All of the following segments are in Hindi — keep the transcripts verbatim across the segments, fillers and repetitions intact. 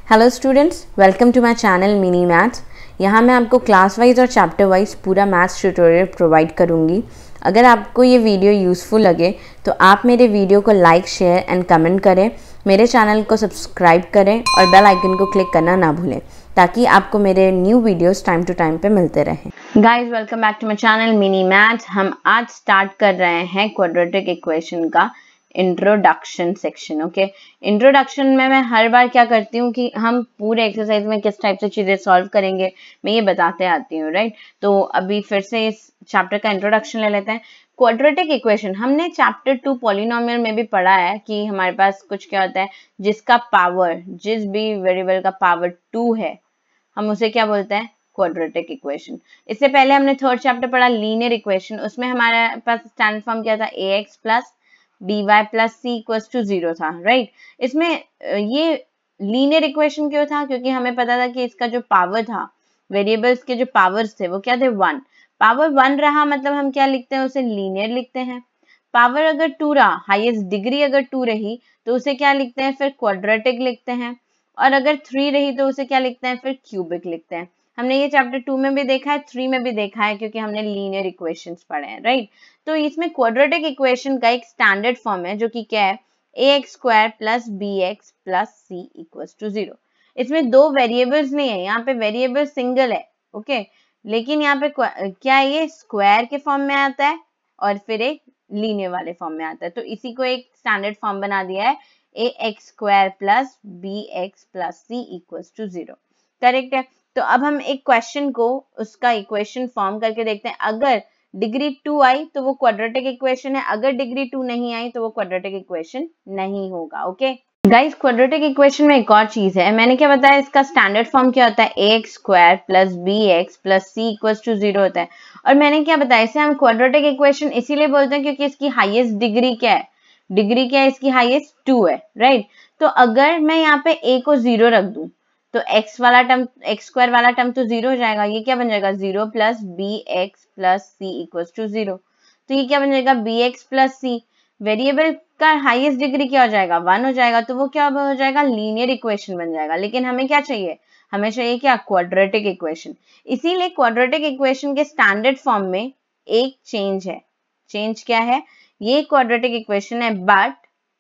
Hello students, welcome to my channel mini maths. यहाँ मैं आपको क्लास वाइज और चैप्टर वाइज पूरा मैथ्स ट्यूटोरियल प्रोवाइड करूँगी। अगर आपको ये वीडियो यूज़फुल लगे तो आप मेरे वीडियो को लाइक, शेयर एंड कमेंट करें, मेरे चैनल को सब्सक्राइब करें और बेल आइकन को क्लिक करना ना भूलें ताकि आपको मेरे new videos time to time पे मिलते रहें। Guys, welcome back to my channel mini maths. हम आज स्टार्ट कर रहे हैं क्वाड्रेटिक इक्वेशन का इंट्रोडक्शन सेक्शन। ओके, इंट्रोडक्शन में मैं हर बार क्या करती हूँ कि हम पूरे एक्सरसाइज में किस टाइप से चीजें सॉल्व करेंगे मैं ये बताते आती हूँ, राइट। तो अभी फिर से इस चैप्टर का इंट्रोडक्शन ले लेते हैं। क्वाड्रेटिक इक्वेशन हमने चैप्टर टू पॉलिनोमियल में भी पढ़ा है कि हमारे पास कुछ क्या होता है जिसका पावर, जिस भी वेरिएबल का पावर टू है हम उसे क्या बोलते हैं, क्वाड्रेटिक इक्वेशन। इससे पहले हमने थर्ड चैप्टर पढ़ा लीनियर इक्वेशन, उसमें हमारे पास स्टैंडर्ड फॉर्म क्या था, a x plus b y plus c equals to zero था, राइट। इसमें ये लीनियर इक्वेशन क्यों था, क्योंकि हमें पता था कि इसका जो पावर था, वेरिएबल्स के जो पावर्स थे वो क्या थे, वन। पावर वन रहा मतलब हम क्या लिखते हैं, उसे लीनियर लिखते हैं। पावर अगर टू रहा, हाईएस्ट डिग्री अगर टू रही तो उसे क्या लिखते हैं, फिर क्वाड्रेटिक लिखते हैं। और अगर थ्री रही तो उसे क्या लिखते हैं, फिर क्यूबिक लिखते हैं। हमने ये चैप्टर टू में भी देखा है, थ्री में भी देखा है, क्योंकि हमने लीनियर इक्वेशंस पढ़े हैं, राइट। तो इसमें क्वाड्रेटिक इक्वेशन का एक स्टैंडर्ड फॉर्म है जो कि क्या है, a x square plus b x plus c equals to zero. इसमें दो वेरिएबल्स नहीं है, यहाँ पे वेरिएबल सिंगल है, ओके। लेकिन यहाँ पे क्या है, ये स्क्वायर के फॉर्म में आता है और फिर एक लीनियर वाले फॉर्म में आता है। तो इसी को एक स्टैंडर्ड फॉर्म बना दिया है, a x square plus b x plus c equals to zero. Correct है। तो अब हम एक क्वेश्चन को उसका इक्वेशन फॉर्म करके देखते हैं। अगर डिग्री टू आई तो वो क्वाड्रेटिक इक्वेशन है, अगर डिग्री टू नहीं आई तो वो क्वाड्रेटिक इक्वेशन नहीं होगा। ओके गाइस, क्वाड्रेटिक इक्वेशन में एक और चीज है, मैंने क्या बताया, इसका स्टैंडर्ड फॉर्म क्या होता है, a x square plus b x plus c equals to zero होता है। और मैंने क्या बताया, इसे हम क्वाड्रेटिक इक्वेशन इसीलिए बोलते हैं क्योंकि इसकी हाईएस्ट डिग्री क्या है, डिग्री क्या है इसकी, हाईएस्ट टू है, राइट। तो अगर मैं यहाँ पे a को जीरो रख दूं तो x वाला टर्म, एक्स स्क्वायर वाला टर्म तो जीरो हो जाएगा। ये क्या बन जाएगा, zero plus b x plus c equals to zero. तो ये क्या बन जाएगा, b x plus c. Variable का हाईएस्ट डिग्री क्या हो जाएगा, वन हो जाएगा। तो वो क्या हो जाएगा, लीनियर इक्वेशन बन जाएगा। लेकिन हमें क्या चाहिए, हमें चाहिए क्या, क्वाड्रेटिक इक्वेशन। इसीलिए क्वाड्रेटिक इक्वेशन के स्टैंडर्ड फॉर्म में एक चेंज है। चेंज क्या है, ये क्वाड्रेटिक इक्वेशन है but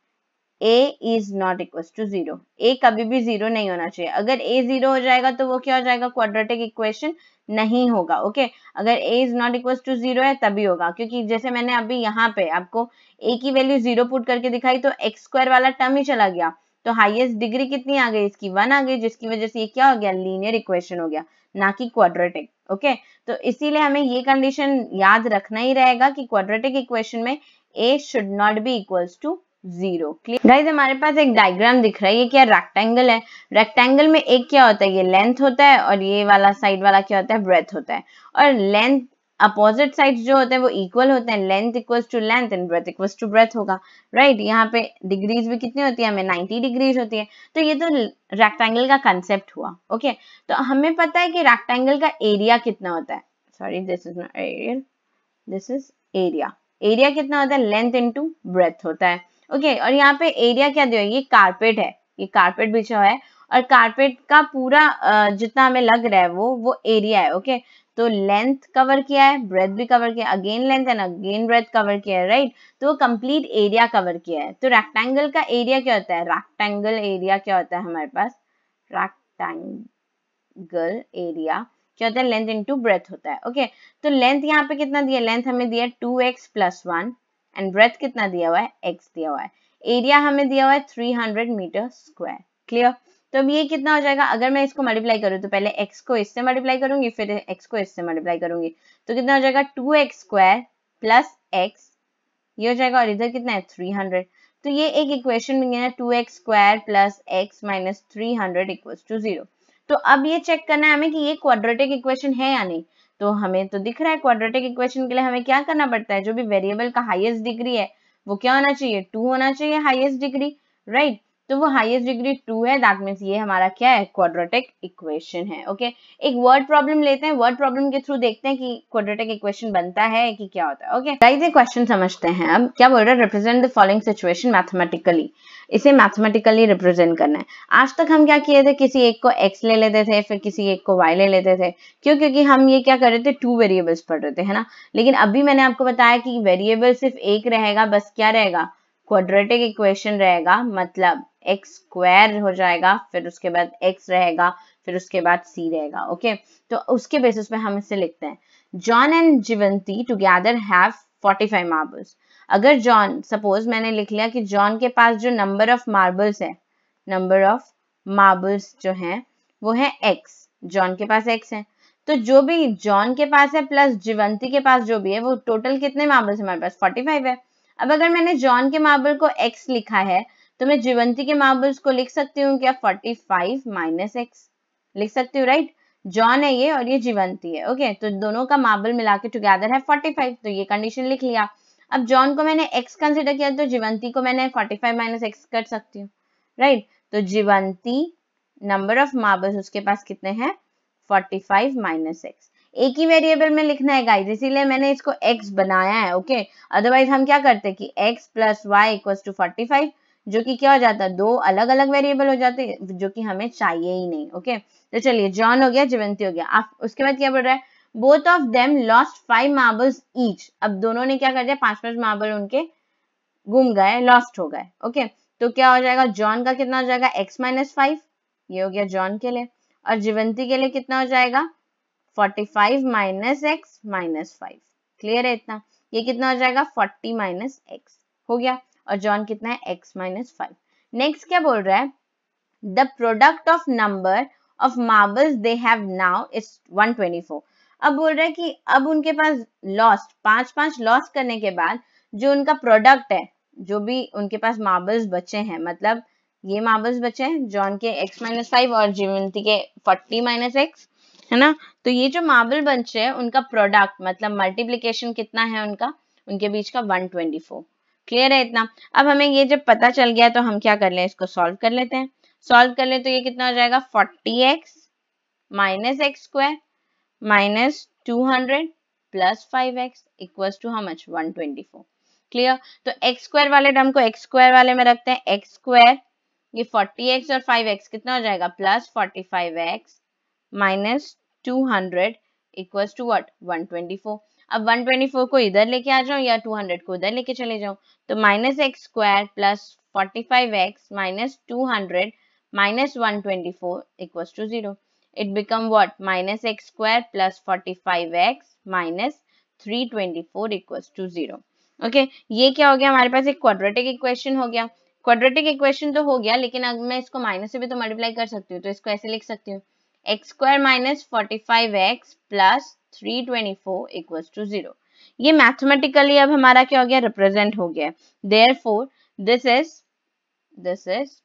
a is not equals to zero. a कभी भी जीरो नहीं होना चाहिए। अगर a जीरो हो जाएगा तो वो क्या हो जाएगा, क्वाड्रेटिक इक्वेशन नहीं होगा। ओके, अगर a is not equals to zero है तभी होगा, क्योंकि जैसे मैंने अभी यहाँ पे आपको a की वैल्यू जीरो पुट करके दिखाई तो एक्स स्क्वायर वाला टर्म ही चला गया। तो हाईएस्ट डिग्री कितनी आ गई, इसकी वन आ गई, जिसकी वजह से ये क्या हो गया, लीनियर इक्वेशन हो गया, ना कि क्वाड्रेटिक। ओके, तो इसीलिए हमें ये कंडीशन याद रखना ही रहेगा कि क्वाड्रेटिक इक्वेशन में a should not be equals to zero. Guys, हमारे पास एक डायग्राम दिख रहा है, ये क्या, रेक्टेंगल है। रेक्टेंगल में एक क्या होता है, ये लेंथ होता है और ये वाला साइड वाला क्या होता है, ब्रेथ होता है। और लेंथ अपोजिट साइड जो होते हैं वो इक्वल होते हैं, length equals to length and breadth equals to breadth होगा, राइट। यहाँ पे डिग्रीज भी कितनी होती है, हमें नाइंटी डिग्रीज होती है। तो ये तो रेक्टेंगल का कंसेप्ट हुआ। ओके, तो हमें पता है कि रेक्टेंगल का एरिया कितना होता है, sorry this is not area, this is area. Area कितना होता है, लेंथ इनटू ब्रेथ होता है। ओके okay, और यहाँ पे एरिया क्या दिया है, ये कारपेट है, ये कारपेट बिछा हुआ है और कारपेट का पूरा जितना हमें लग रहा है वो वो एरिया है। Okay okay? तो लेंथ कवर किया है, ब्रेथ भी कवर किया, again length and again breadth cover किया है, राइट। तो वो कंप्लीट एरिया कवर किया है। तो रेक्टेंगल का एरिया क्या होता है, रेक्टेंगल एरिया क्या होता है हमारे पास, रेक्टेंगल एरिया क्या होता है, लेंथ इनटू ब्रेथ होता है। Okay okay? तो लेंथ यहाँ पे कितना दिया, लेंथ हमें दिया two x plus one and breadth कितना दिया हुआ है, x दिया हुआ है। एरिया हमें दिया हुआ है three hundred metre square. Clear. तो अब ये कितना हो जाएगा, अगर मैं इसको मल्टीप्लाई करूँ तो पहले x को इससे मल्टीप्लाई करूंगी, फिर x को इससे मल्टीप्लाई करूंगी, तो कितना हो जाएगा, two x square plus x, ये हो जाएगा। और इधर कितना है, थ्री हंड्रेड। तो ये एक इक्वेशन बन गया, two x square plus x minus three hundred equals to zero. तो अब ये चेक करना है हमें कि ये क्वाड्रेटिक इक्वेशन है या नहीं। तो हमें तो दिख रहा है क्वाड्रेटिक इक्वेशन के लिए हमें क्या करना पड़ता है, जो भी वेरिएबल का हाईएस्ट डिग्री है वो क्या होना चाहिए, टू होना चाहिए हाईएस्ट डिग्री, राइट। तो वो हाईएस्ट डिग्री टू है, दैट मीन्स ये हमारा क्या है, क्वाड्रेटिक इक्वेशन है। Okay okay? एक वर्ड प्रॉब्लम लेते हैं, वर्ड प्रॉब्लम के थ्रू देखते हैं कि क्वाड्रेटिक इक्वेशन बनता है कि क्या होता है। ओके गाइस, ये क्वेश्चन समझते हैं। अब क्या बोल रहा है, represent the following situation mathematically, इसे मैथमेटिकली रिप्रेजेंट करना है। आज तक हम क्या किए थे, किसी एक को x ले लेते थे, फिर किसी एक को y ले लेते थे। क्यों? क्योंकि हम ये क्या कर रहे थे, टू वेरिएबल्स पढ़ रहे थे, है ना। लेकिन अभी मैंने आपको बताया कि वेरिएबल सिर्फ एक रहेगा, बस क्या रहेगा, क्वाड्रेटिक इक्वेशन रहेगा, मतलब x स्क्वायर हो जाएगा, फिर उसके बाद x रहेगा, फिर उसके बाद c रहेगा। ओके, तो उसके बेसिस पे हम इसे लिखते हैं, John and Jivanti together have forty five marbles. अगर जॉन, सपोज मैंने लिख लिया कि जॉन के पास जो नंबर ऑफ मार्बल्स है, नंबर ऑफ मार्बल्स जो है वो है x, जॉन के पास x है, तो जो भी जॉन के पास है प्लस जीवंती के पास जो भी है, वो टोटल कितने मार्बल्स हमारे पास, फोर्टी फाइव है। अब अगर मैंने जॉन के मार्बल को x लिखा है, तो मैं जीवंती के मार्बल्स को लिख सकती हूँ क्या, फोर्टी फाइव माइनस एक्स लिख सकती हूँ, राइट। जॉन है ये और ये जीवंती है। ओके, तो दोनों का मार्बल मिला के टुगेदर है फोर्टी फाइव, तो ये कंडीशन लिख लिया। अब जॉन को मैंने x कंसिडर किया, तो जीवंती को मैंने फोर्टी फाइव माइनस एक्स कर सकती हूँ, राइट। तो जीवंती नंबर ऑफ मार्बल्स उसके पास कितने हैं, फोर्टी फाइव माइनस एक्स। एक ही वेरिएबल में लिखना है गाइस, इसीलिए मैंने इसको x बनाया है। ओके, अदरवाइज हम क्या करते कि x plus y equal to forty five, जो कि क्या हो जाता है, दो अलग अलग वेरिएबल हो जाते हैं, जो कि हमें चाहिए ही नहीं। ओके, तो चलिए, जॉन हो गया, जीवंती हो गया। आप उसके बाद क्या बोल रहा है, both of them lost five marbles each. अब दोनों ने क्या कर दिया, पांच पांच मार्बल उनके गुम गए, लॉस्ट हो गए। ओके, तो क्या हो जाएगा, जॉन का कितना हो जाएगा, x माइनस फाइव, ये हो गया जॉन के लिए, और जीवंती के लिए कितना हो जाएगा, forty five minus x minus five. Clear है इतना, ये कितना हो जाएगा, फोर्टी माइनस एक्स हो गया, और जॉन कितना है, x माइनस फाइव। नेक्स्ट क्या बोल रहा है, the product of number of marbles they have now is one twenty four. अब बोल रहा है कि अब उनके पास लॉस्ट, पांच पांच लॉस्ट करने के बाद जो उनका प्रोडक्ट है, जो भी उनके पास मार्बल्स बचे हैं, मतलब ये मार्बल्स बचे हैं जॉन के x माइनस फाइव और जीवंती के फोर्टी माइनस एक्स, है ना। तो ये जो मार्बल बचे हैं उनका प्रोडक्ट, मतलब मल्टीप्लीकेशन कितना है उनका, उनके बीच का वन ट्वेंटी फोर। क्लियर है इतना। अब हमें ये जब पता चल गया तो हम क्या कर लें, इसको सॉल्व कर लेते हैं। सॉल्व कर ले तो ये कितना हो जाएगा, forty x minus x square minus two hundred plus five x equals to how much, one twenty four. Clear. तो एक्स स्क्वायर वाले टर्म को एक्स स्क्वायर वाले में रखते हैं, एक्स स्क्वायर, ये फोर्टी एक्स और फाइव एक्स कितना हो जाएगा, plus forty five x minus two hundred equals to what, one twenty four. अब वन ट्वेंटी फोर को इधर लेके आ जाऊं या टू हंड्रेड को उधर लेके चले जाऊं, तो minus x square plus forty five x minus two hundred minus one twenty four equals to zero. It become what, minus x square plus forty five x minus three twenty four equals to zero. Okay, ये क्या हो गया, हमारे पास एक क्वाड्रेटिक इक्वेशन हो गया। क्वाड्रेटिक इक्वेशन तो हो गया, लेकिन अगर मैं इसको माइनस से भी तो मल्टीप्लाई कर सकती हूँ, तो इसको ऐसे लिख सकती हूँ, x square minus forty five x plus three twenty four equals to zero. ये मैथमेटिकली अब हमारा क्या हो गया, रिप्रेजेंट हो गया। Therefore this is this is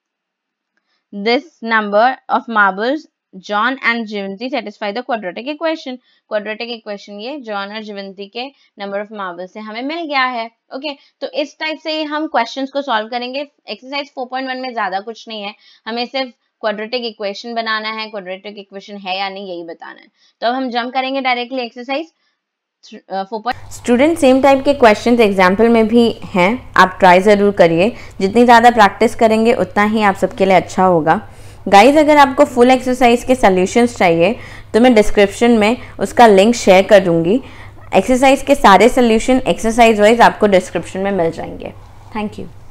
this number of marbles John and Jivanti satisfy the quadratic equation. Quadratic equation ये जॉन और जीवंती के नंबर ऑफ मार्बल्स से हमें मिल गया है। ओके okay, तो इस टाइप से हम क्वेश्चंस को सॉल्व करेंगे। एक्सरसाइज फोर पॉइंट वन में ज्यादा कुछ नहीं है, हमें सिर्फ क्वाड्रेटिक इक्वेशन बनाना है, क्वाड्रेटिक इक्वेशन है या नहीं यही बताना है। तो अब हम जंप करेंगे directly exercise four. Student, same type के क्वेश्चंस एग्जाम्पल में भी हैं, आप ट्राई ज़रूर करिए। जितनी ज़्यादा प्रैक्टिस करेंगे उतना ही आप सबके लिए अच्छा होगा। गाइज, अगर आपको फुल एक्सरसाइज के सॉल्यूशंस चाहिए तो मैं डिस्क्रिप्शन में उसका लिंक शेयर कर दूंगी। एक्सरसाइज के सारे सॉल्यूशन एक्सरसाइज वाइज आपको डिस्क्रिप्शन में मिल जाएंगे। Thank you.